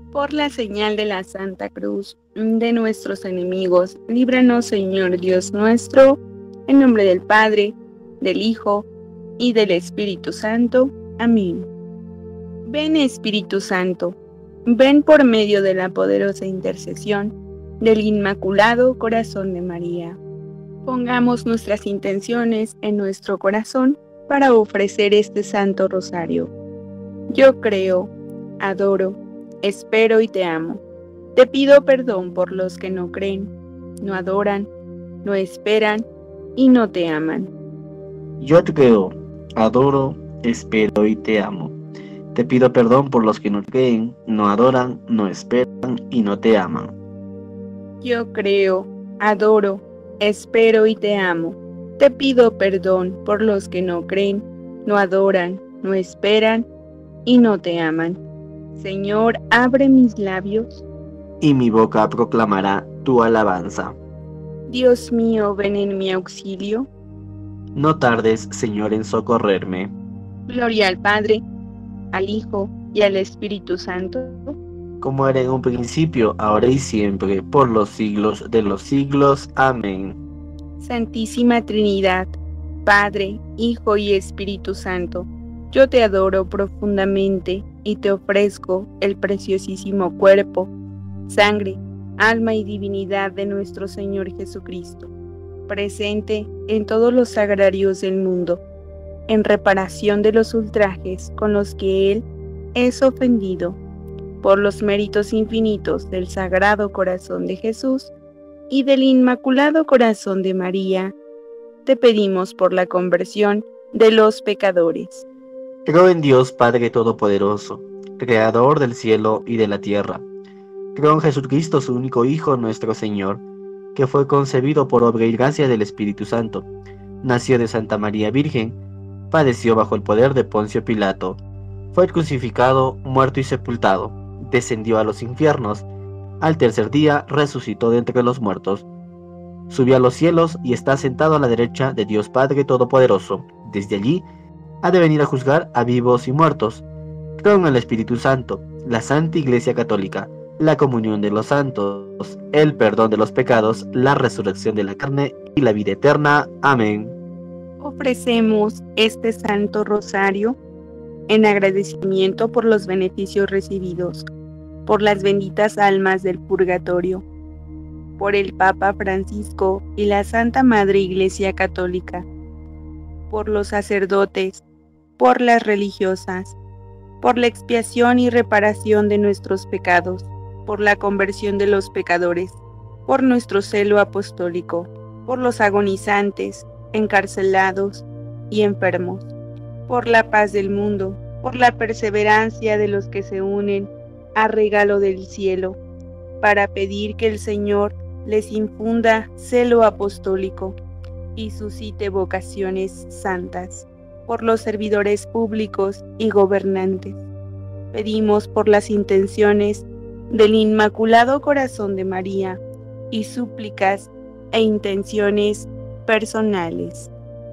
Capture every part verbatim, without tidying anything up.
Por la señal de la Santa Cruz de nuestros enemigos, líbranos, Señor Dios nuestro, en nombre del Padre, del Hijo y del Espíritu Santo. Amén. Ven, Espíritu Santo, ven por medio de la poderosa intercesión del Inmaculado Corazón de María. Pongamos nuestras intenciones en nuestro corazón para ofrecer este Santo Rosario. Yo creo, adoro, espero y te amo. Te pido perdón por los que no creen, no adoran, no esperan y no te aman. Yo te creo, adoro, espero y te amo. Te pido perdón por los que no creen, no adoran, no esperan y no te aman. Yo creo, adoro, espero y te amo. Te pido perdón por los que no creen, no adoran, no esperan y no te aman. Señor, abre mis labios, y mi boca proclamará tu alabanza. Dios mío, ven en mi auxilio. No tardes, Señor, en socorrerme. Gloria al Padre, al Hijo y al Espíritu Santo, como era en un principio, ahora y siempre, por los siglos de los siglos. Amén. Santísima Trinidad, Padre, Hijo y Espíritu Santo, yo te adoro profundamente y te ofrezco el preciosísimo cuerpo, sangre, alma y divinidad de nuestro Señor Jesucristo, presente en todos los sagrarios del mundo, en reparación de los ultrajes con los que Él es ofendido, por los méritos infinitos del Sagrado Corazón de Jesús y del Inmaculado Corazón de María, te pedimos por la conversión de los pecadores. Creo en Dios Padre Todopoderoso, Creador del cielo y de la tierra. Creo en Jesucristo, su único Hijo, nuestro Señor, que fue concebido por obra y gracia del Espíritu Santo. Nació de Santa María Virgen, padeció bajo el poder de Poncio Pilato, fue crucificado, muerto y sepultado, descendió a los infiernos, al tercer día resucitó de entre los muertos, subió a los cielos y está sentado a la derecha de Dios Padre Todopoderoso. Desde allí ha de venir a juzgar a vivos y muertos. Creo en el Espíritu Santo, la Santa Iglesia Católica, la comunión de los santos, el perdón de los pecados, la resurrección de la carne y la vida eterna. Amén. Ofrecemos este Santo Rosario en agradecimiento por los beneficios recibidos, por las benditas almas del purgatorio, por el Papa Francisco y la Santa Madre Iglesia Católica, por los sacerdotes, por las religiosas, por la expiación y reparación de nuestros pecados, por la conversión de los pecadores, por nuestro celo apostólico, por los agonizantes, encarcelados y enfermos, por la paz del mundo, por la perseverancia de los que se unen a regalo del cielo, para pedir que el Señor les infunda celo apostólico y suscite vocaciones santas, por los servidores públicos y gobernantes. Pedimos por las intenciones del Inmaculado Corazón de María y súplicas e intenciones personales.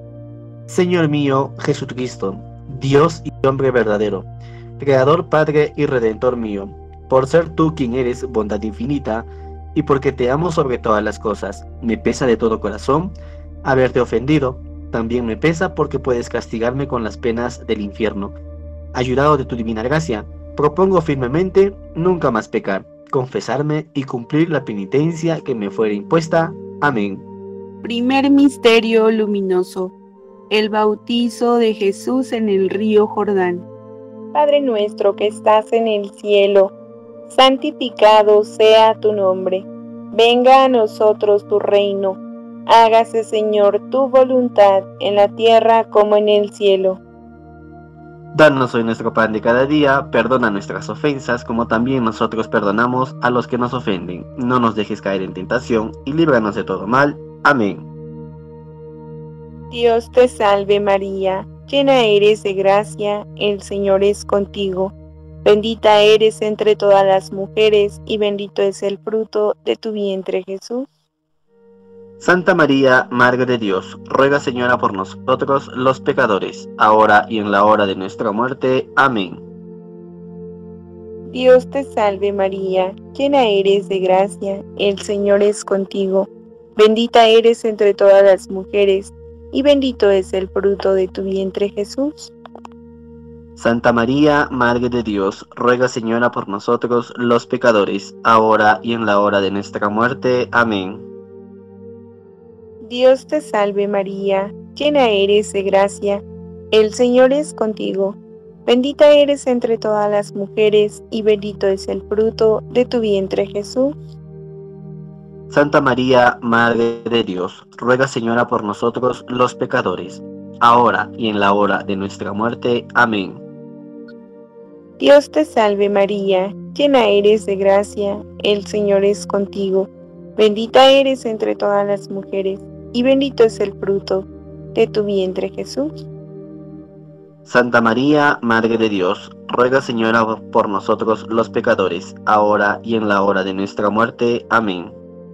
Señor mío, Jesucristo, Dios y hombre verdadero, Creador, Padre y Redentor mío, por ser tú quien eres bondad infinita, y porque te amo sobre todas las cosas, me pesa de todo corazón haberte ofendido. También me pesa porque puedes castigarme con las penas del infierno. Ayudado de tu divina gracia, propongo firmemente nunca más pecar, confesarme y cumplir la penitencia que me fuera impuesta. Amén. Primer misterio luminoso: el bautizo de Jesús en el río Jordán. Padre nuestro que estás en el cielo, santificado sea tu nombre. Venga a nosotros tu reino. Hágase, Señor, tu voluntad en la tierra como en el cielo. Danos hoy nuestro pan de cada día, perdona nuestras ofensas como también nosotros perdonamos a los que nos ofenden. No nos dejes caer en tentación y líbranos de todo mal. Amén. Dios te salve María, llena eres de gracia, el Señor es contigo. Bendita eres entre todas las mujeres y bendito es el fruto de tu vientre Jesús. Santa María, Madre de Dios, ruega, Señora, por nosotros los pecadores, ahora y en la hora de nuestra muerte. Amén. Dios te salve María, llena eres de gracia, el Señor es contigo. Bendita eres entre todas las mujeres, y bendito es el fruto de tu vientre Jesús. Santa María, Madre de Dios, ruega Señora por nosotros los pecadores, ahora y en la hora de nuestra muerte. Amén. Dios te salve María, llena eres de gracia, el Señor es contigo. Bendita eres entre todas las mujeres, y bendito es el fruto de tu vientre Jesús. Santa María, Madre de Dios, ruega Señora por nosotros los pecadores, ahora y en la hora de nuestra muerte. Amén. Dios te salve María, llena eres de gracia, el Señor es contigo. Bendita eres entre todas las mujeres, y bendito es el fruto de tu vientre Jesús. Santa María, Madre de Dios, ruega Señora por nosotros los pecadores, ahora y en la hora de nuestra muerte. Amén.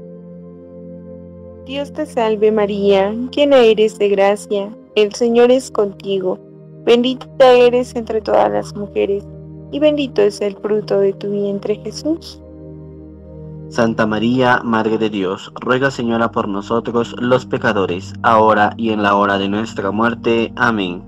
Dios te salve María, llena eres de gracia, el Señor es contigo. Bendita eres entre todas las mujeres, y bendito es el fruto de tu vientre Jesús. Santa María, Madre de Dios, ruega Señora por nosotros los pecadores, ahora y en la hora de nuestra muerte. Amén.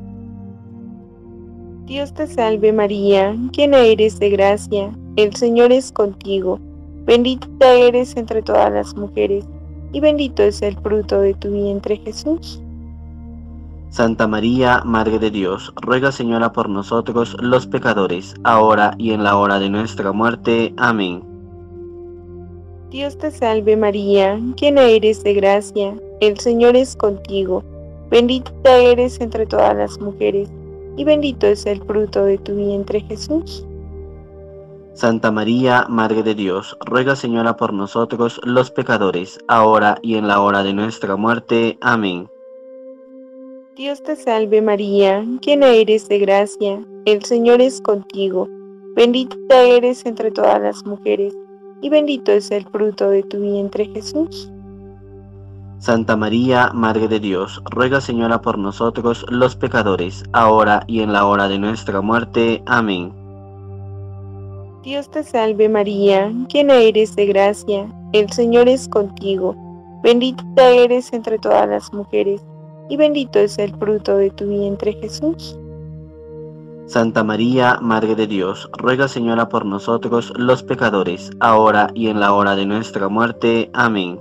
Dios te salve María, llena eres de gracia, el Señor es contigo. Bendita eres entre todas las mujeres, y bendito es el fruto de tu vientre Jesús. Santa María, Madre de Dios, ruega Señora por nosotros los pecadores, ahora y en la hora de nuestra muerte. Amén. Dios te salve María, llena eres de gracia, el Señor es contigo. Bendita eres entre todas las mujeres, y bendito es el fruto de tu vientre Jesús. Santa María, Madre de Dios, ruega Señora por nosotros los pecadores, ahora y en la hora de nuestra muerte. Amén. Dios te salve María, llena eres de gracia, el Señor es contigo. Bendita eres entre todas las mujeres, y bendito es el fruto de tu vientre Jesús. Santa María, Madre de Dios, ruega Señora por nosotros los pecadores, ahora y en la hora de nuestra muerte. Amén. Dios te salve María, llena eres de gracia, el Señor es contigo. Bendita eres entre todas las mujeres, y bendito es el fruto de tu vientre Jesús. Santa María, Madre de Dios, ruega Señora por nosotros los pecadores, ahora y en la hora de nuestra muerte. Amén.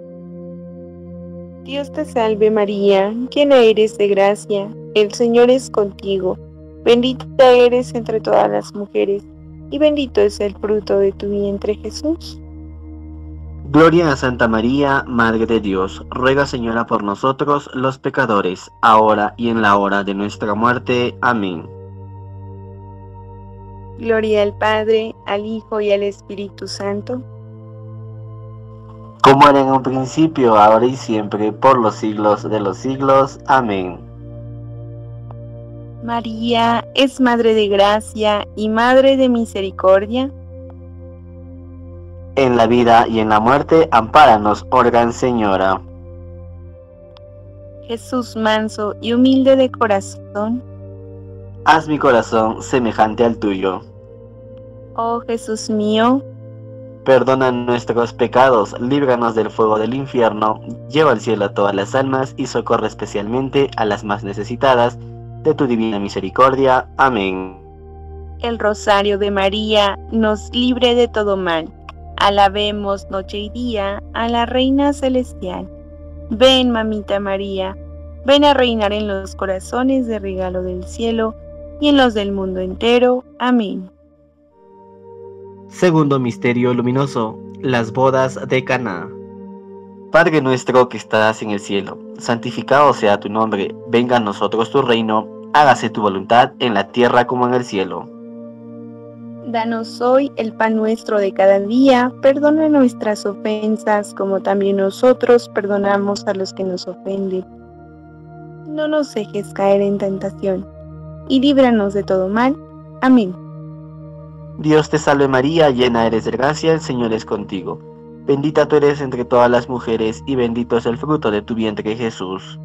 Dios te salve María, llena eres de gracia, el Señor es contigo. Bendita eres entre todas las mujeres, y bendito es el fruto de tu vientre Jesús. Gloria a Santa María, Madre de Dios, ruega Señora por nosotros los pecadores, ahora y en la hora de nuestra muerte. Amén. Gloria al Padre, al Hijo y al Espíritu Santo, como era en un principio, ahora y siempre, por los siglos de los siglos. Amén. María es Madre de Gracia y Madre de Misericordia. En la vida y en la muerte, ampáranos, oh Gran Señora. Jesús manso y humilde de corazón, haz mi corazón semejante al tuyo. oh Jesús mío, perdona nuestros pecados, líbranos del fuego del infierno, lleva al cielo a todas las almas y socorre especialmente a las más necesitadas de tu divina misericordia. Amén. El rosario de María nos libre de todo mal. Alabemos noche y día a la Reina Celestial. Ven, mamita María, ven a reinar en los corazones de regalo del cielo y en los del mundo entero. Amén. Segundo misterio luminoso, las bodas de Caná. Padre nuestro que estás en el cielo, santificado sea tu nombre, venga a nosotros tu reino, hágase tu voluntad en la tierra como en el cielo. Danos hoy el pan nuestro de cada día, perdona nuestras ofensas como también nosotros perdonamos a los que nos ofenden. No nos dejes caer en tentación, y líbranos de todo mal. Amén. Dios te salve María, llena eres de gracia, el Señor es contigo. Bendita tú eres entre todas las mujeres, y bendito es el fruto de tu vientre Jesús.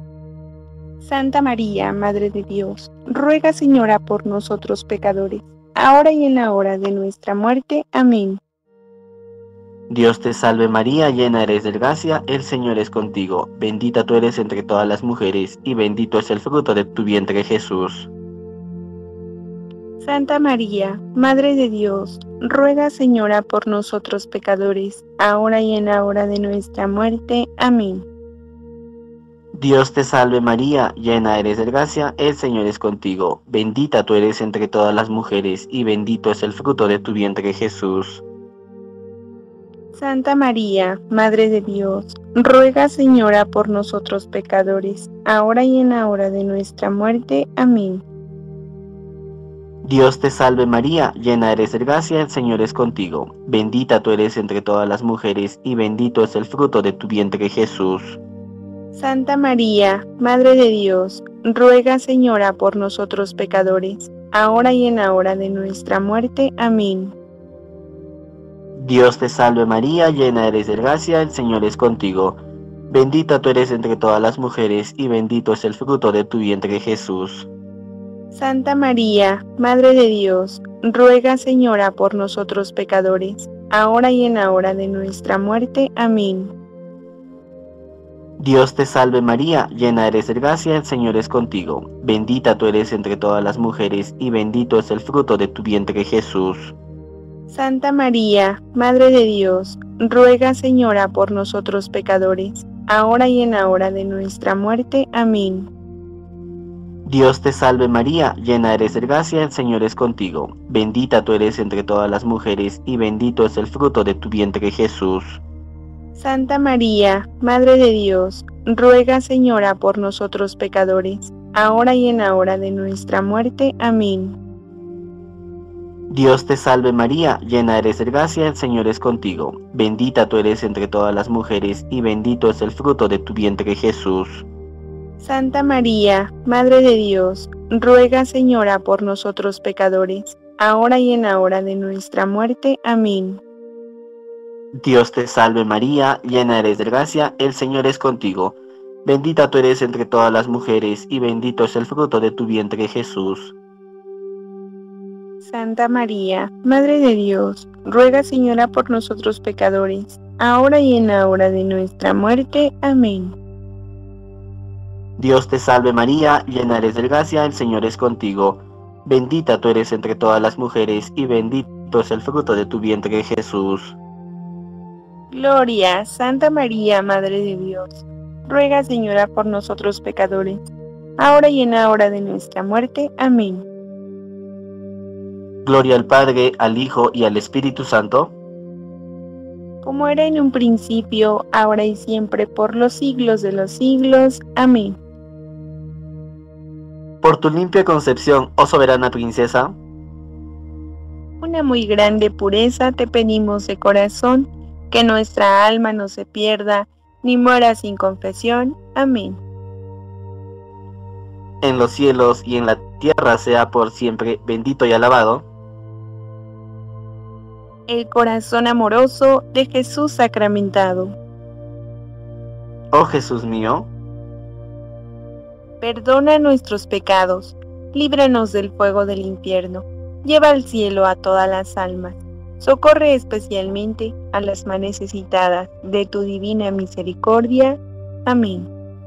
Santa María, Madre de Dios, ruega Señora por nosotros pecadores, ahora y en la hora de nuestra muerte. Amén. Dios te salve María, llena eres de gracia, el Señor es contigo. Bendita tú eres entre todas las mujeres, y bendito es el fruto de tu vientre Jesús. Santa María, Madre de Dios, ruega, Señora, por nosotros pecadores, ahora y en la hora de nuestra muerte. Amén. Dios te salve María, llena eres de gracia, el Señor es contigo. Bendita tú eres entre todas las mujeres, y bendito es el fruto de tu vientre Jesús. Santa María, Madre de Dios, ruega, Señora, por nosotros pecadores, ahora y en la hora de nuestra muerte. Amén. Dios te salve María, llena eres de gracia, el Señor es contigo. Bendita tú eres entre todas las mujeres, y bendito es el fruto de tu vientre Jesús. Santa María, Madre de Dios, ruega, Señora, por nosotros pecadores, ahora y en la hora de nuestra muerte. Amén. Dios te salve María, llena eres de gracia, el Señor es contigo. Bendita tú eres entre todas las mujeres, y bendito es el fruto de tu vientre Jesús. Santa María, Madre de Dios, ruega, Señora, por nosotros pecadores, ahora y en la hora de nuestra muerte. Amén. Dios te salve María, llena eres de gracia, el Señor es contigo. Bendita tú eres entre todas las mujeres, y bendito es el fruto de tu vientre Jesús. Santa María, Madre de Dios, ruega, Señora, por nosotros pecadores, ahora y en la hora de nuestra muerte. Amén. Dios te salve María, llena eres de gracia, el Señor es contigo. Bendita tú eres entre todas las mujeres, y bendito es el fruto de tu vientre Jesús. Santa María, Madre de Dios, ruega, Señora, por nosotros pecadores, ahora y en la hora de nuestra muerte. Amén. Dios te salve María, llena eres de gracia, el Señor es contigo. Bendita tú eres entre todas las mujeres, y bendito es el fruto de tu vientre Jesús. Santa María, Madre de Dios, ruega, Señora, por nosotros pecadores, ahora y en la hora de nuestra muerte. Amén. Dios te salve María, llena eres de gracia, el Señor es contigo. Bendita tú eres entre todas las mujeres, y bendito es el fruto de tu vientre Jesús. Santa María, Madre de Dios, ruega, Señora, por nosotros pecadores, ahora y en la hora de nuestra muerte. Amén. Dios te salve María, llena eres de gracia, el Señor es contigo. Bendita tú eres entre todas las mujeres, y bendito es el fruto de tu vientre Jesús. Gloria, Santa María, Madre de Dios, ruega, Señora, por nosotros pecadores, ahora y en la hora de nuestra muerte. Amén. Gloria al Padre, al Hijo y al Espíritu Santo, como era en un principio, ahora y siempre, por los siglos de los siglos. Amén. por tu limpia concepción, oh soberana princesa. Una muy grande pureza te pedimos de corazón, que nuestra alma no se pierda, ni muera sin confesión. Amén. En los cielos y en la tierra sea por siempre bendito y alabado el corazón amoroso de Jesús sacramentado. Oh Jesús mío, perdona nuestros pecados, líbranos del fuego del infierno, lleva al cielo a todas las almas, socorre especialmente a las más necesitadas de tu divina misericordia. Amén.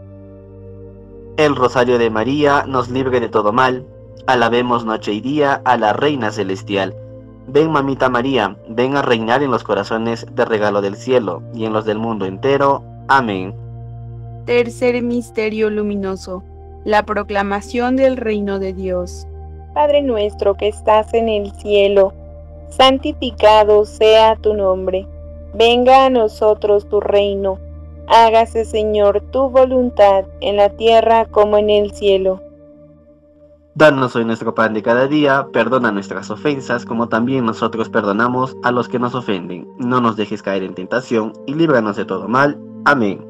el rosario de María nos libre de todo mal. Alabemos noche y día a la Reina Celestial. Ven, mamita María, ven a reinar en los corazones de regalo del cielo y en los del mundo entero. Amén. Tercer misterio luminoso, la proclamación del reino de Dios. Padre nuestro que estás en el cielo, santificado sea tu nombre. Venga a nosotros tu reino. Hágase, Señor, tu voluntad en la tierra como en el cielo. Danos hoy nuestro pan de cada día, perdona nuestras ofensas, como también nosotros perdonamos a los que nos ofenden. No nos dejes caer en tentación, y líbranos de todo mal. Amén.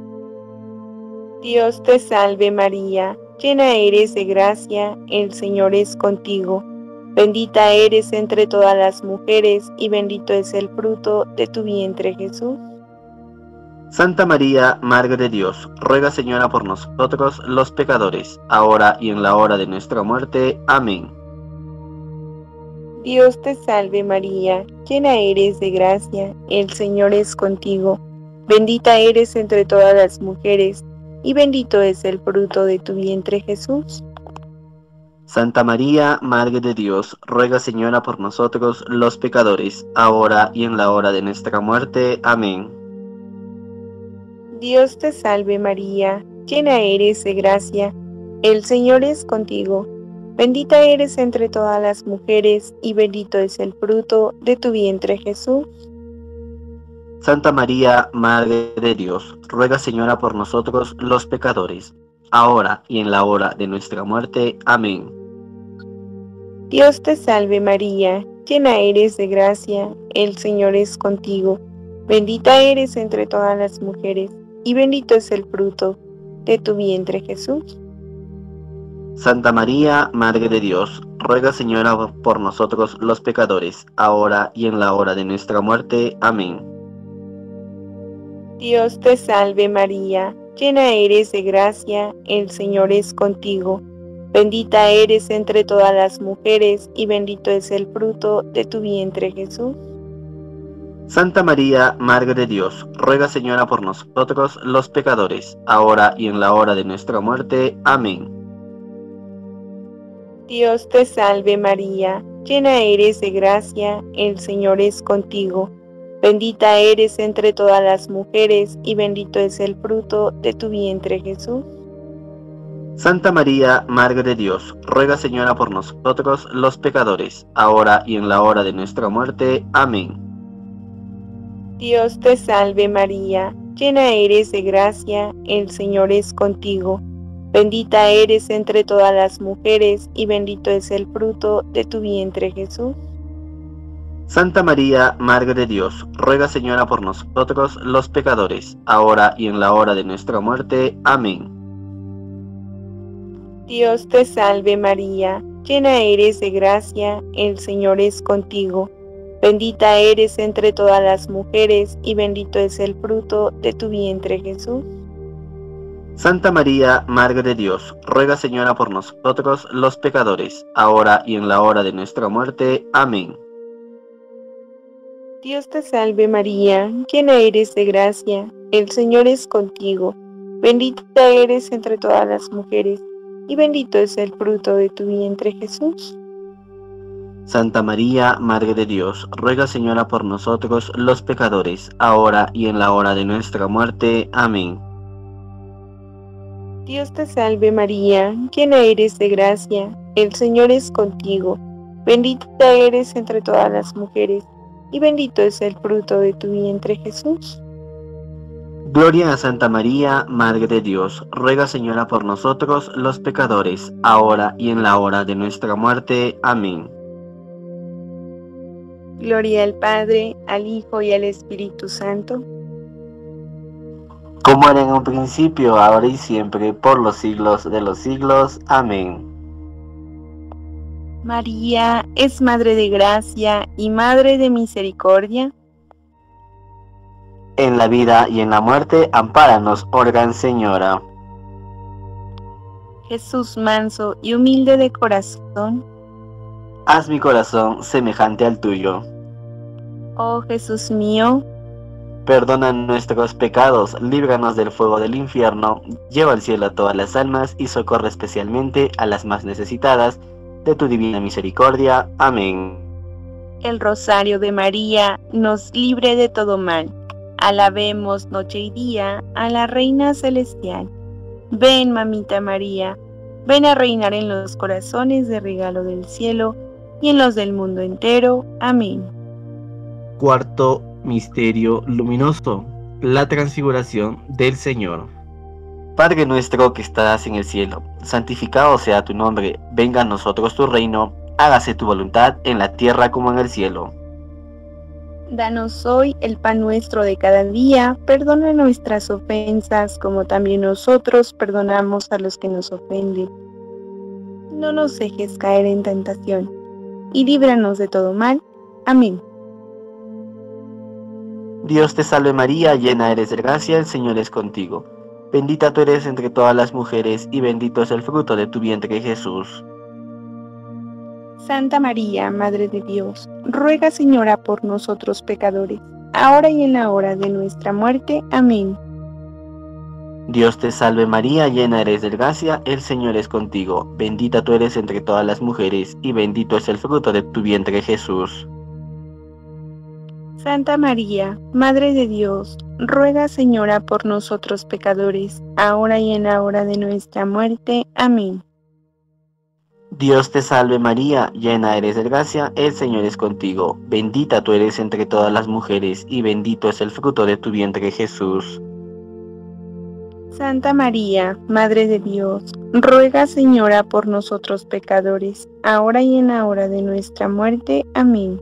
Dios te salve María, llena eres de gracia, el Señor es contigo. Bendita eres entre todas las mujeres, y bendito es el fruto de tu vientre Jesús. Santa María, Madre de Dios, ruega, Señora, por nosotros los pecadores, ahora y en la hora de nuestra muerte. Amén. Dios te salve María, llena eres de gracia, el Señor es contigo. Bendita eres entre todas las mujeres, y bendito es el fruto de tu vientre Jesús. Santa María, Madre de Dios, ruega Señora por nosotros los pecadores, ahora y en la hora de nuestra muerte. Amén. Dios te salve María, llena eres de gracia, el Señor es contigo. Bendita eres entre todas las mujeres, y bendito es el fruto de tu vientre Jesús. Santa María, Madre de Dios, ruega Señora por nosotros los pecadores, ahora y en la hora de nuestra muerte. Amén. Dios te salve María, llena eres de gracia, el Señor es contigo. Bendita eres entre todas las mujeres, y bendito es el fruto de tu vientre Jesús. Santa María, Madre de Dios, ruega Señora por nosotros los pecadores, ahora y en la hora de nuestra muerte. Amén. Dios te salve María, llena eres de gracia, el Señor es contigo. Bendita eres entre todas las mujeres, y bendito es el fruto de tu vientre Jesús. Santa María, Madre de Dios, ruega Señora por nosotros los pecadores, ahora y en la hora de nuestra muerte. Amén. Dios te salve María, llena eres de gracia, el Señor es contigo. Bendita eres entre todas las mujeres, y bendito es el fruto de tu vientre Jesús. Santa María, Madre de Dios, ruega Señora por nosotros los pecadores, ahora y en la hora de nuestra muerte. Amén. Dios te salve María, llena eres de gracia, el Señor es contigo. Bendita eres entre todas las mujeres, y bendito es el fruto de tu vientre Jesús. Santa María, Madre de Dios, ruega Señora por nosotros los pecadores, ahora y en la hora de nuestra muerte. Amén. Dios te salve María, llena eres de gracia, el Señor es contigo. Bendita eres entre todas las mujeres, y bendito es el fruto de tu vientre Jesús. Santa María, Madre de Dios, ruega Señora por nosotros los pecadores, ahora y en la hora de nuestra muerte. Amén. Dios te salve María, llena eres de gracia, el Señor es contigo. Bendita eres entre todas las mujeres, y bendito es el fruto de tu vientre Jesús. Santa María, Madre de Dios, ruega Señora por nosotros los pecadores, ahora y en la hora de nuestra muerte. Amén. Dios te salve María, llena eres de gracia, el Señor es contigo. Bendita eres entre todas las mujeres, y bendito es el fruto de tu vientre Jesús. Gloria a Santa María, Madre de Dios, ruega Señora por nosotros los pecadores, ahora y en la hora de nuestra muerte. Amén. Gloria al Padre, al Hijo y al Espíritu Santo. Como era en un principio, ahora y siempre, por los siglos de los siglos. Amén. María es Madre de Gracia y Madre de Misericordia. En la vida y en la muerte, ampáranos, oh Gran Señora. Jesús manso y humilde de corazón. Haz mi corazón semejante al tuyo. Oh Jesús mío, perdona nuestros pecados, líbranos del fuego del infierno, lleva al cielo a todas las almas y socorre especialmente a las más necesitadas de tu divina misericordia. Amén. El rosario de María nos libre de todo mal. Alabemos noche y día a la Reina Celestial. Ven, mamita María, ven a reinar en los corazones de regalo del cielo y en los del mundo entero. Amén. Cuarto misterio luminoso, la transfiguración del Señor. Padre nuestro que estás en el cielo, santificado sea tu nombre, venga a nosotros tu reino, hágase tu voluntad en la tierra como en el cielo. Danos hoy el pan nuestro de cada día, perdona nuestras ofensas como también nosotros perdonamos a los que nos ofenden. No nos dejes caer en tentación, y líbranos de todo mal. Amén. Dios te salve María, llena eres de gracia, el Señor es contigo. Bendita tú eres entre todas las mujeres, y bendito es el fruto de tu vientre Jesús. Santa María, Madre de Dios, ruega, Señora, por nosotros pecadores, ahora y en la hora de nuestra muerte. Amén. Dios te salve María, llena eres de gracia, el Señor es contigo. Bendita tú eres entre todas las mujeres, y bendito es el fruto de tu vientre, Jesús. Santa María, Madre de Dios, ruega, Señora, por nosotros pecadores, ahora y en la hora de nuestra muerte. Amén. Dios te salve María, llena eres de gracia, el Señor es contigo. Bendita tú eres entre todas las mujeres, y bendito es el fruto de tu vientre, Jesús. Santa María, Madre de Dios, ruega, Señora, por nosotros pecadores, ahora y en la hora de nuestra muerte. Amén.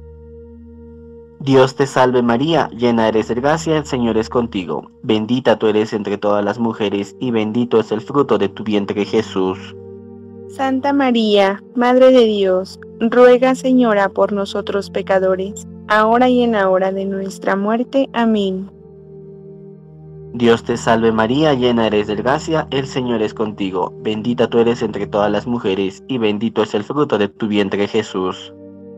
Dios te salve María, llena eres de gracia, el Señor es contigo. Bendita tú eres entre todas las mujeres, y bendito es el fruto de tu vientre, Jesús. Santa María, Madre de Dios, ruega, Señora, por nosotros pecadores, ahora y en la hora de nuestra muerte. Amén. Dios te salve María, llena eres de gracia, el Señor es contigo. Bendita tú eres entre todas las mujeres, y bendito es el fruto de tu vientre, Jesús.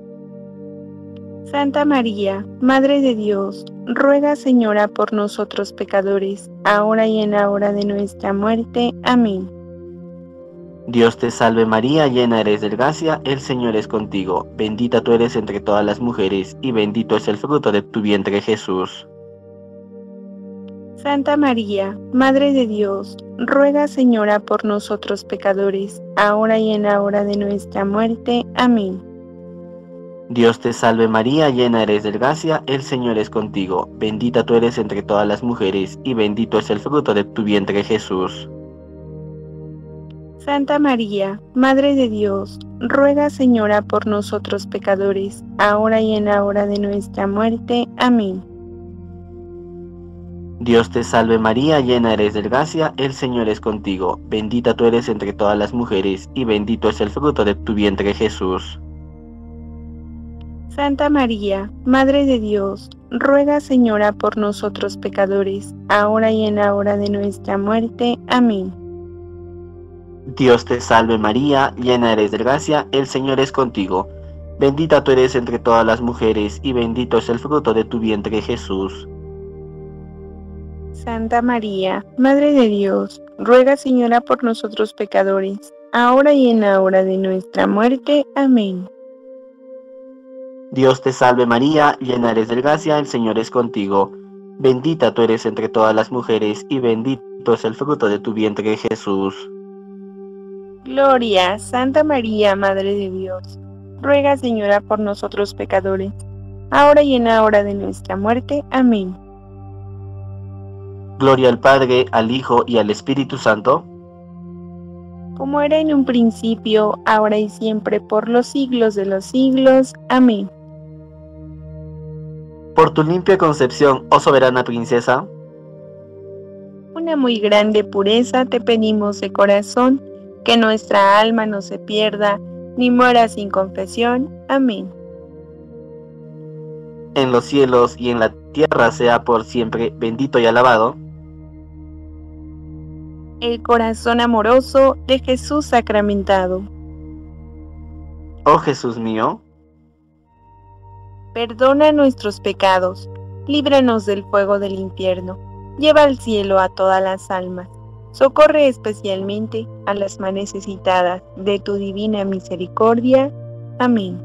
Santa María, Madre de Dios, ruega, Señora, por nosotros pecadores, ahora y en la hora de nuestra muerte. Amén. Dios te salve María, llena eres de gracia, el Señor es contigo. Bendita tú eres entre todas las mujeres, y bendito es el fruto de tu vientre, Jesús. Santa María, Madre de Dios, ruega, Señora, por nosotros pecadores, ahora y en la hora de nuestra muerte. Amén. Dios te salve María, llena eres de gracia, el Señor es contigo. Bendita tú eres entre todas las mujeres, y bendito es el fruto de tu vientre, Jesús. Santa María, Madre de Dios, ruega, Señora, por nosotros pecadores, ahora y en la hora de nuestra muerte. Amén. Dios te salve María, llena eres de gracia, el Señor es contigo. Bendita tú eres entre todas las mujeres, y bendito es el fruto de tu vientre, Jesús. Santa María, Madre de Dios, ruega, Señora, por nosotros pecadores, ahora y en la hora de nuestra muerte. Amén. Dios te salve María, llena eres de gracia, el Señor es contigo. Bendita tú eres entre todas las mujeres, y bendito es el fruto de tu vientre, Jesús. Santa María, Madre de Dios, ruega, Señora, por nosotros pecadores, ahora y en la hora de nuestra muerte. Amén. Dios te salve María, llena eres de gracia, el Señor es contigo. Bendita tú eres entre todas las mujeres, y bendito es el fruto de tu vientre, Jesús. Gloria, Santa María, Madre de Dios, ruega, Señora, por nosotros pecadores, ahora y en la hora de nuestra muerte. Amén. Gloria al Padre, al Hijo y al Espíritu Santo, como era en un principio, ahora y siempre, por los siglos de los siglos. Amén. por tu limpia concepción, oh soberana princesa. Una muy grande pureza te pedimos de corazón, que nuestra alma no se pierda, ni muera sin confesión. Amén. En los cielos y en la tierra sea por siempre bendito y alabado el corazón amoroso de Jesús sacramentado. Oh Jesús mío, perdona nuestros pecados, líbranos del fuego del infierno, lleva al cielo a todas las almas, socorre especialmente a las más necesitadas de tu divina misericordia. Amén.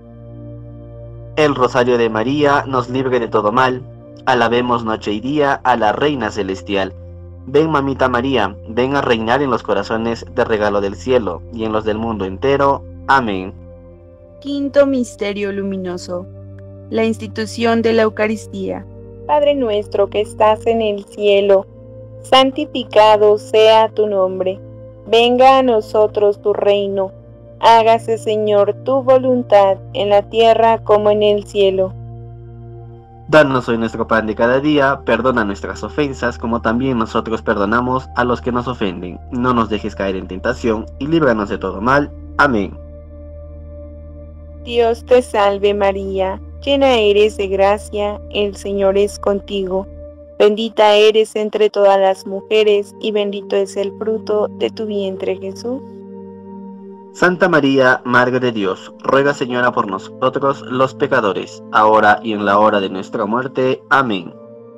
el rosario de María nos libre de todo mal. Alabemos noche y día a la Reina Celestial. Ven, mamita María, ven a reinar en los corazones de regalo del cielo y en los del mundo entero. Amén. Quinto misterio luminoso: la institución de la Eucaristía. Padre nuestro que estás en el cielo, santificado sea tu nombre. Venga a nosotros tu reino. Hágase, Señor, tu voluntad en la tierra como en el cielo. Danos hoy nuestro pan de cada día, perdona nuestras ofensas como también nosotros perdonamos a los que nos ofenden. No nos dejes caer en tentación y líbranos de todo mal. Amén. Dios te salve María, llena eres de gracia, el Señor es contigo. Bendita eres entre todas las mujeres y bendito es el fruto de tu vientre, Jesús. Santa María, Madre de Dios, ruega, Señora, por nosotros los pecadores, ahora y en la hora de nuestra muerte. Amén.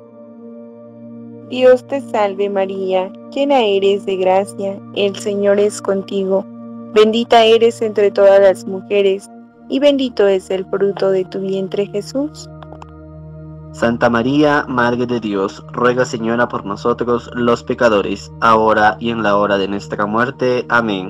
Dios te salve María, llena eres de gracia, el Señor es contigo. Bendita eres entre todas las mujeres, y bendito es el fruto de tu vientre Jesús. Santa María, Madre de Dios, ruega, Señora, por nosotros los pecadores, ahora y en la hora de nuestra muerte. Amén.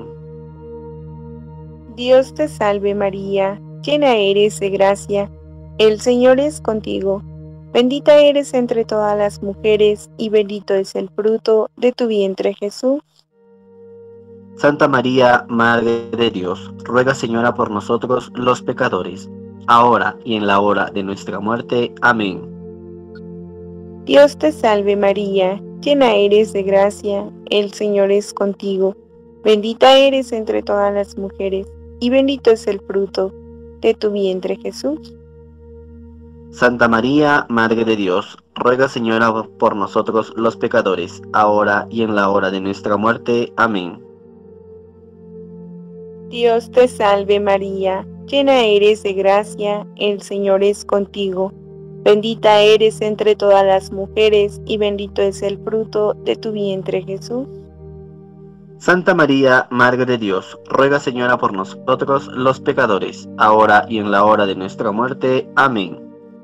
Dios te salve María, llena eres de gracia, el Señor es contigo. Bendita eres entre todas las mujeres, y bendito es el fruto de tu vientre Jesús. Santa María, Madre de Dios, ruega, Señora, por nosotros los pecadores, ahora y en la hora de nuestra muerte. Amén. Dios te salve María, llena eres de gracia, el Señor es contigo. Bendita eres entre todas las mujeres, y bendito es el fruto de tu vientre Jesús. Santa María, Madre de Dios, ruega, Señora, por nosotros los pecadores, ahora y en la hora de nuestra muerte. Amén. Dios te salve María, llena eres de gracia, el Señor es contigo. Bendita eres entre todas las mujeres, y bendito es el fruto de tu vientre Jesús. Santa María, Madre de Dios, ruega, Señora, por nosotros los pecadores, ahora y en la hora de nuestra muerte. Amén.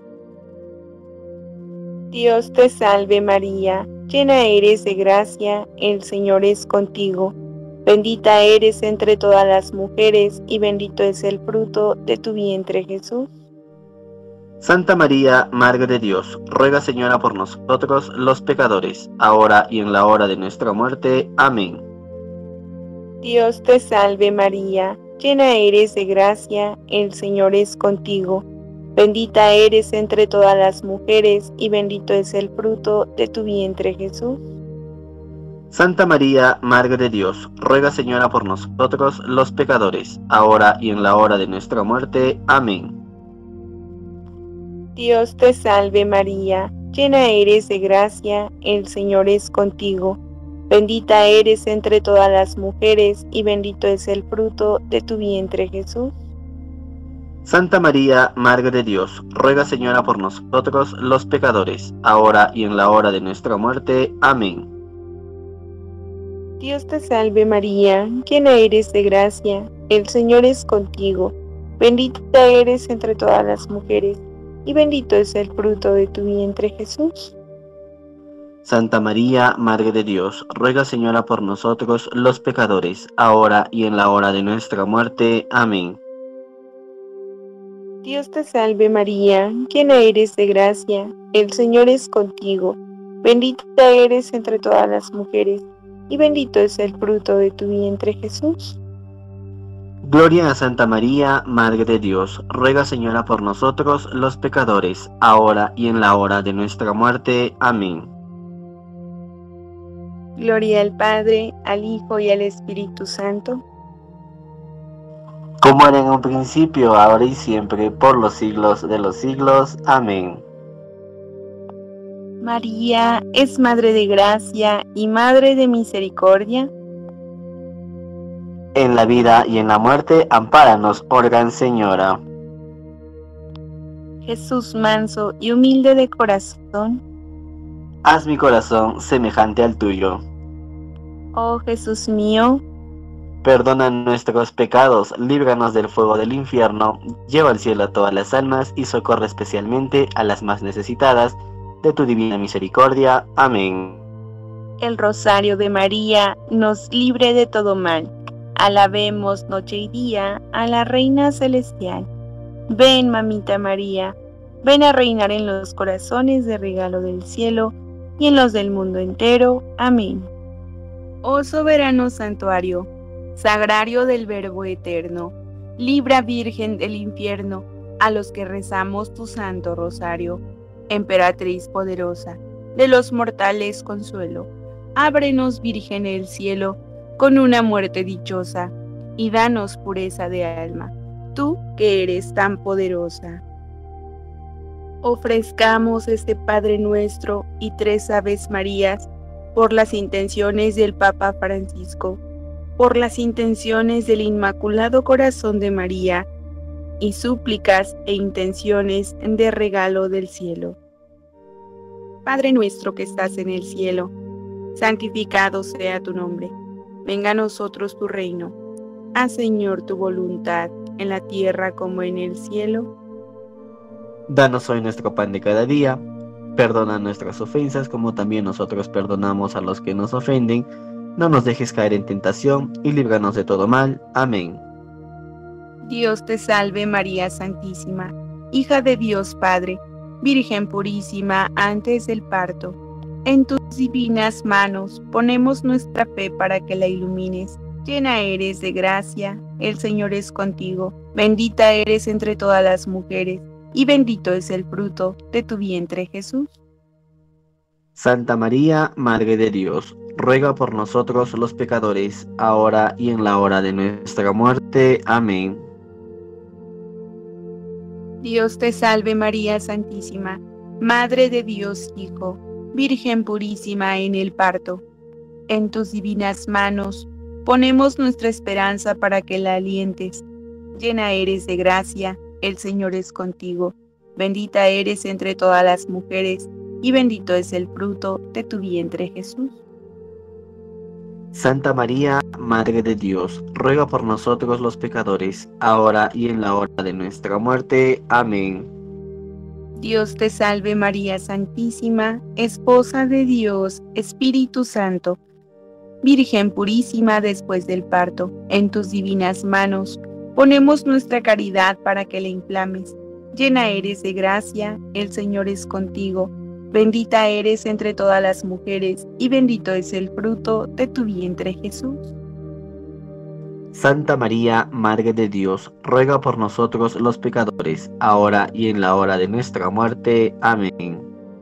Dios te salve María, llena eres de gracia, el Señor es contigo. Bendita eres entre todas las mujeres, y bendito es el fruto de tu vientre Jesús. Santa María, Madre de Dios, ruega, Señora, por nosotros los pecadores, ahora y en la hora de nuestra muerte. Amén. Dios te salve María, llena eres de gracia, el Señor es contigo. Bendita eres entre todas las mujeres, y bendito es el fruto de tu vientre Jesús. Santa María, Madre de Dios, ruega, Señora, por nosotros los pecadores, ahora y en la hora de nuestra muerte. Amén. Dios te salve María, llena eres de gracia, el Señor es contigo. Bendita eres entre todas las mujeres, y bendito es el fruto de tu vientre Jesús. Santa María, Madre de Dios, ruega, Señora, por nosotros los pecadores, ahora y en la hora de nuestra muerte. Amén. Dios te salve María, llena eres de gracia, el Señor es contigo. Bendita eres entre todas las mujeres, y bendito es el fruto de tu vientre Jesús. Santa María, Madre de Dios, ruega, Señora, por nosotros los pecadores, ahora y en la hora de nuestra muerte. Amén. Dios te salve María, llena eres de gracia, el Señor es contigo. Bendita eres entre todas las mujeres, y bendito es el fruto de tu vientre Jesús. Gloria a Santa María, Madre de Dios, ruega, Señora, por nosotros los pecadores, ahora y en la hora de nuestra muerte. Amén. Gloria al Padre, al Hijo y al Espíritu Santo, como era en un principio, ahora y siempre, por los siglos de los siglos. Amén. María es Madre de Gracia y Madre de Misericordia. En la vida y en la muerte, ampáranos, oh Gran Señora. Jesús manso y humilde de corazón, haz mi corazón semejante al tuyo. oh Jesús mío, perdona nuestros pecados, líbranos del fuego del infierno, lleva al cielo a todas las almas y socorre especialmente a las más necesitadas de tu divina misericordia. Amén. El rosario de María nos libre de todo mal. Alabemos noche y día a la Reina Celestial. Ven, mamita María, ven a reinar en los corazones de regalo del cielo y en los del mundo entero. Amén. Oh soberano santuario, sagrario del Verbo eterno, libra Virgen del infierno a los que rezamos tu santo rosario. Emperatriz poderosa, de los mortales consuelo, ábrenos, Virgen, el cielo, con una muerte dichosa, y danos pureza de alma, tú que eres tan poderosa. Ofrezcamos este Padre Nuestro y tres Aves Marías por las intenciones del Papa Francisco, por las intenciones del Inmaculado Corazón de María y súplicas e intenciones de regalo del cielo. Padre nuestro que estás en el cielo, santificado sea tu nombre. Venga a nosotros tu reino. Haz, Señor, tu voluntad, en la tierra como en el cielo. Danos hoy nuestro pan de cada día. Perdona nuestras ofensas como también nosotros perdonamos a los que nos ofenden. No nos dejes caer en tentación y líbranos de todo mal. Amén. Dios te salve María Santísima, hija de Dios Padre, Virgen purísima antes del parto. En tus divinas manos ponemos nuestra fe para que la ilumines. Llena eres de gracia, el Señor es contigo. Bendita eres entre todas las mujeres, y bendito es el fruto de tu vientre, Jesús. Santa María, Madre de Dios, ruega por nosotros los pecadores, ahora y en la hora de nuestra muerte. Amén. Dios te salve María Santísima, Madre de Dios Hijo, Virgen purísima en el parto. En tus divinas manos ponemos nuestra esperanza para que la alientes. Llena eres de gracia, el Señor es contigo. Bendita eres entre todas las mujeres, y bendito es el fruto de tu vientre, Jesús. Santa María, Madre de Dios, ruega por nosotros los pecadores, ahora y en la hora de nuestra muerte. Amén. Dios te salve María Santísima, Esposa de Dios, Espíritu Santo, Virgen purísima después del parto. En tus divinas manos ponemos nuestra caridad para que la inflames. Llena eres de gracia, el Señor es contigo. Bendita eres entre todas las mujeres, y bendito es el fruto de tu vientre, Jesús. Santa María, Madre de Dios, ruega por nosotros los pecadores, ahora y en la hora de nuestra muerte. Amén.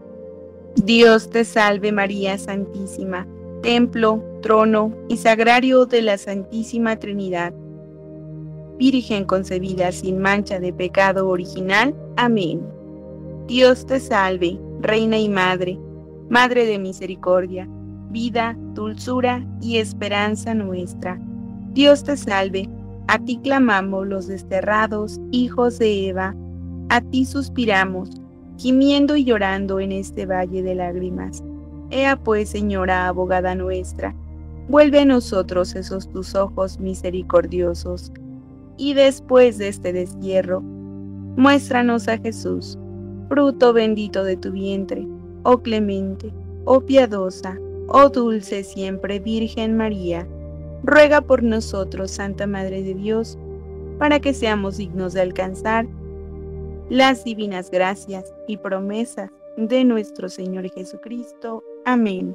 Dios te salve María Santísima, templo, trono y sagrario de la Santísima Trinidad. Virgen concebida sin mancha de pecado original. Amén. Dios te salve, Reina y Madre, Madre de misericordia, vida, dulzura y esperanza nuestra. Dios te salve, a ti clamamos los desterrados hijos de Eva, a ti suspiramos, gimiendo y llorando en este valle de lágrimas. Ea pues, Señora abogada nuestra, vuelve a nosotros esos tus ojos misericordiosos, y después de este destierro, muéstranos a Jesús, fruto bendito de tu vientre, oh clemente, oh piadosa, oh dulce siempre Virgen María. Ruega por nosotros, Santa Madre de Dios, para que seamos dignos de alcanzar las divinas gracias y promesas de nuestro Señor Jesucristo. Amén.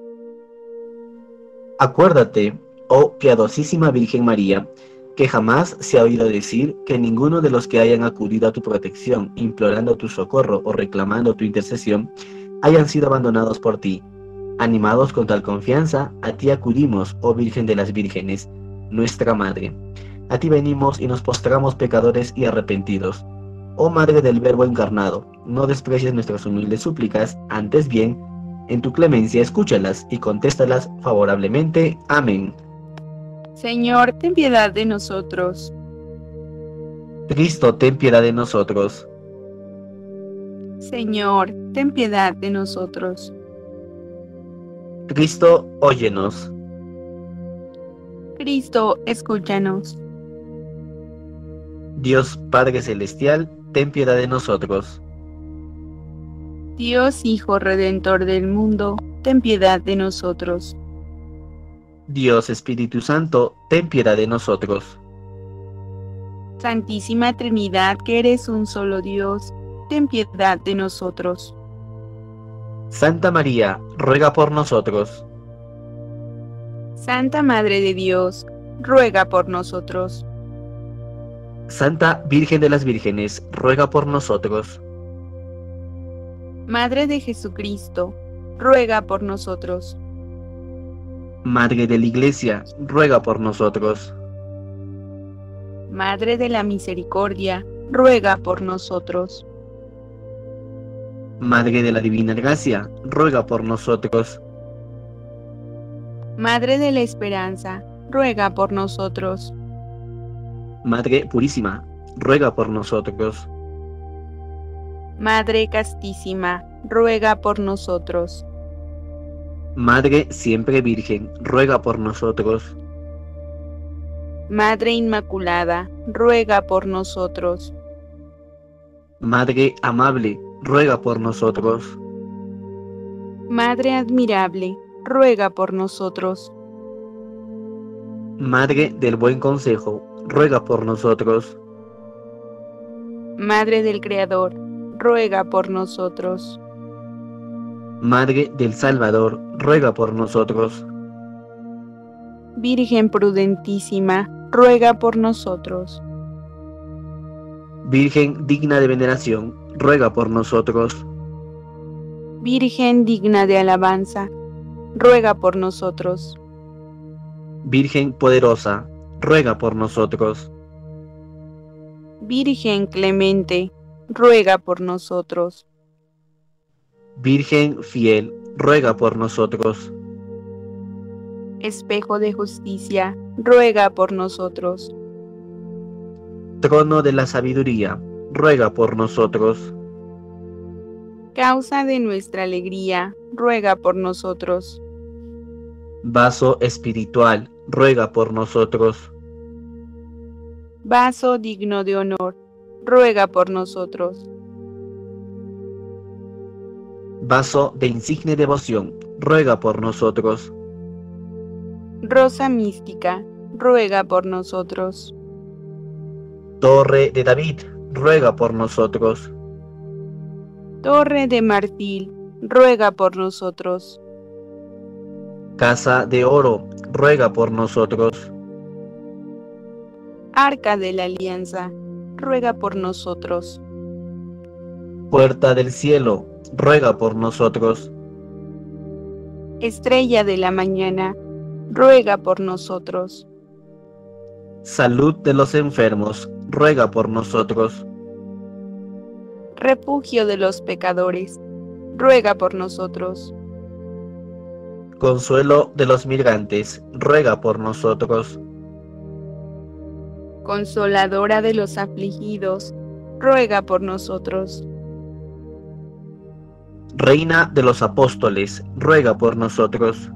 Acuérdate, oh piadosísima Virgen María, que jamás se ha oído decir que ninguno de los que hayan acudido a tu protección, implorando tu socorro o reclamando tu intercesión, hayan sido abandonados por ti. Animados con tal confianza, a ti acudimos, oh Virgen de las Vírgenes, nuestra Madre. A ti venimos y nos postramos pecadores y arrepentidos. Oh Madre del Verbo encarnado, no desprecies nuestras humildes súplicas, antes bien, en tu clemencia escúchalas y contéstalas favorablemente. Amén. Señor, ten piedad de nosotros. Cristo, ten piedad de nosotros. Señor, ten piedad de nosotros. Cristo, óyenos. Cristo, escúchanos. Dios Padre Celestial, ten piedad de nosotros. Dios Hijo Redentor del mundo, ten piedad de nosotros. Dios Espíritu Santo, ten piedad de nosotros. Santísima Trinidad, que eres un solo Dios, ten piedad de nosotros. Santa María, ruega por nosotros. Santa Madre de Dios, ruega por nosotros. Santa Virgen de las Vírgenes, ruega por nosotros. Madre de Jesucristo, ruega por nosotros. Madre de la Iglesia, ruega por nosotros. Madre de la Misericordia, ruega por nosotros. Madre de la Divina Gracia, ruega por nosotros. Madre de la Esperanza, ruega por nosotros. Madre purísima, ruega por nosotros. Madre castísima, ruega por nosotros. Madre siempre virgen, ruega por nosotros. Madre inmaculada, ruega por nosotros. Madre amable, ruega por nosotros. Madre admirable, ruega por nosotros. Madre del buen consejo, ruega por nosotros. Madre del Creador, ruega por nosotros. Madre del Salvador, ruega por nosotros. Virgen prudentísima, ruega por nosotros. Virgen digna de veneración, ruega por nosotros. Virgen digna de alabanza, ruega por nosotros. Virgen poderosa, ruega por nosotros. Virgen clemente, ruega por nosotros. Virgen fiel, ruega por nosotros. Espejo de justicia, ruega por nosotros. Trono de la sabiduría, ruega por nosotros. Causa de nuestra alegría, ruega por nosotros. Vaso espiritual, ruega por nosotros. Vaso digno de honor, ruega por nosotros. Vaso de insigne devoción, ruega por nosotros. Rosa mística, ruega por nosotros. Torre de David, ruega por nosotros. Torre de marfil, ruega por nosotros. Casa de oro, ruega por nosotros. Arca de la alianza, ruega por nosotros. Puerta del cielo, ruega por nosotros. Estrella de la mañana, ruega por nosotros. Salud de los enfermos, ruega por nosotros. Refugio de los pecadores, ruega por nosotros. Consuelo de los migrantes, ruega por nosotros. Consoladora de los afligidos, ruega por nosotros. Reina de los apóstoles, ruega por nosotros.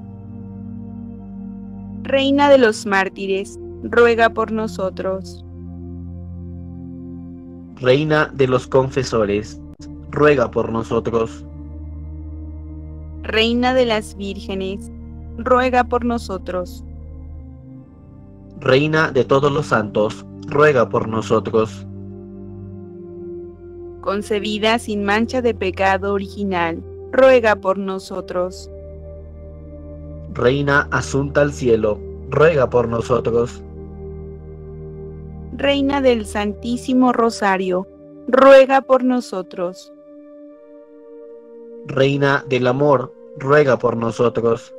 Reina de los mártires, ruega por nosotros. Reina de los confesores, ruega por nosotros. Reina de las vírgenes, ruega por nosotros. Reina de todos los santos, ruega por nosotros. Concebida sin mancha de pecado original, ruega por nosotros. Reina asunta al cielo, ruega por nosotros. Reina del Santísimo Rosario, ruega por nosotros. Reina del amor, ruega por nosotros.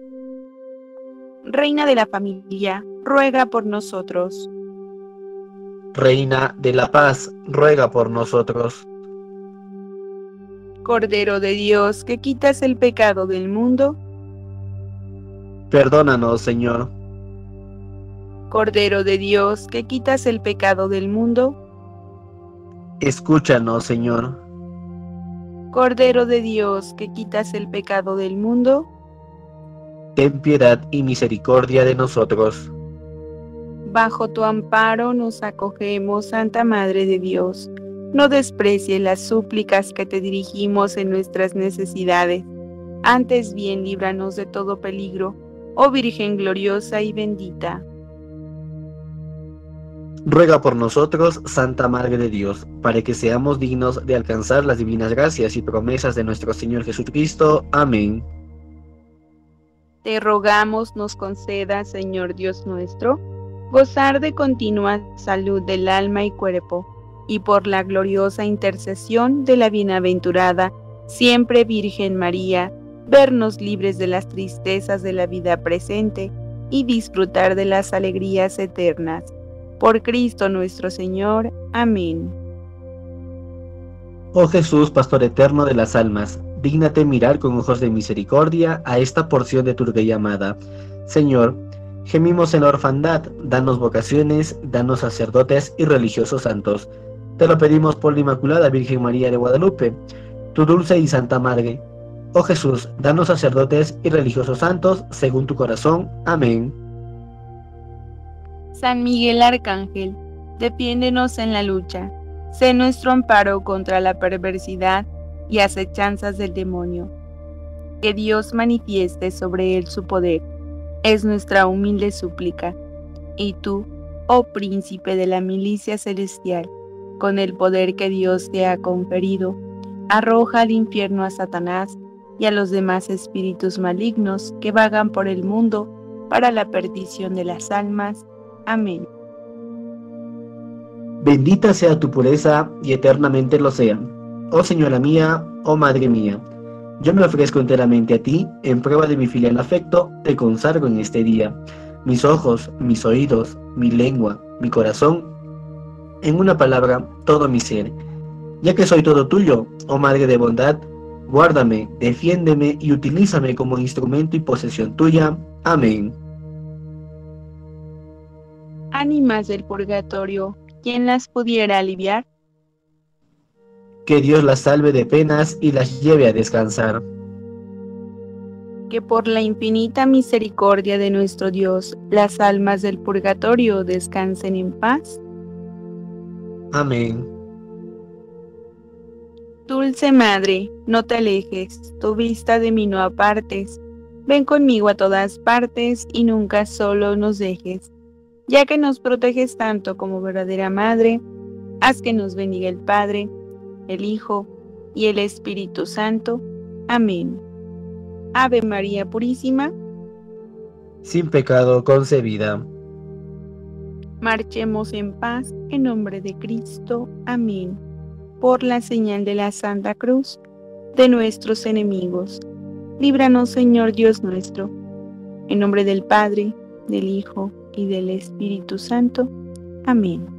Reina de la familia, ruega por nosotros. Reina de la paz, ruega por nosotros. Cordero de Dios, que quitas el pecado del mundo, Perdónanos, Señor. Cordero de Dios, que quitas el pecado del mundo, Escúchanos, Señor. Cordero de Dios, que quitas el pecado del mundo, Ten piedad y misericordia de nosotros. bajo tu amparo nos acogemos, Santa Madre de Dios. No desprecies las súplicas que te dirigimos en nuestras necesidades. Antes bien, líbranos de todo peligro, oh Virgen gloriosa y bendita. Ruega por nosotros, Santa Madre de Dios, para que seamos dignos de alcanzar las divinas gracias y promesas de nuestro Señor Jesucristo. Amén. Te rogamos nos conceda, Señor Dios nuestro, gozar de continua salud del alma y cuerpo, y por la gloriosa intercesión de la bienaventurada siempre Virgen María, vernos libres de las tristezas de la vida presente y disfrutar de las alegrías eternas. Por Cristo nuestro Señor. Amén. Oh Jesús, Pastor eterno de las almas, dígnate mirar con ojos de misericordia a esta porción de tu Rey amada. Señor, Gemimos en la orfandad, danos vocaciones, danos sacerdotes y religiosos santos. Te lo pedimos por la Inmaculada Virgen María de Guadalupe, tu dulce y santa Madre. Oh Jesús, danos sacerdotes y religiosos santos, según tu corazón. Amén. San Miguel Arcángel, defiéndenos en la lucha. Sé nuestro amparo contra la perversidad y acechanzas del demonio. Que Dios manifieste sobre él su poder, es nuestra humilde súplica. Y tú, oh príncipe de la milicia celestial, con el poder que Dios te ha conferido, arroja al infierno a Satanás y a los demás espíritus malignos que vagan por el mundo para la perdición de las almas. Amén. Bendita sea tu pureza y eternamente lo sea. Oh Señora mía, oh Madre mía, yo me ofrezco enteramente a ti, en prueba de mi filial afecto, te consagro en este día, mis ojos, mis oídos, mi lengua, mi corazón, en una palabra, todo mi ser. Ya que soy todo tuyo, oh Madre de bondad, guárdame, defiéndeme y utilízame como instrumento y posesión tuya. Amén. Ánimas del purgatorio, ¿quién las pudiera aliviar? Que Dios las salve de penas y las lleve a descansar. Que por la infinita misericordia de nuestro Dios, las almas del purgatorio descansen en paz. Amén. Dulce Madre, no te alejes, tu vista de mí no apartes. Ven conmigo a todas partes y nunca solo nos dejes. Ya que nos proteges tanto como verdadera Madre, haz que nos bendiga el Padre, el Hijo y el Espíritu Santo. Amén. Ave María Purísima, sin pecado concebida. Marchemos en paz en nombre de Cristo. Amén. Por la señal de la Santa Cruz de nuestros enemigos, líbranos, Señor Dios nuestro. En nombre del Padre, del Hijo y del Espíritu Santo. Amén.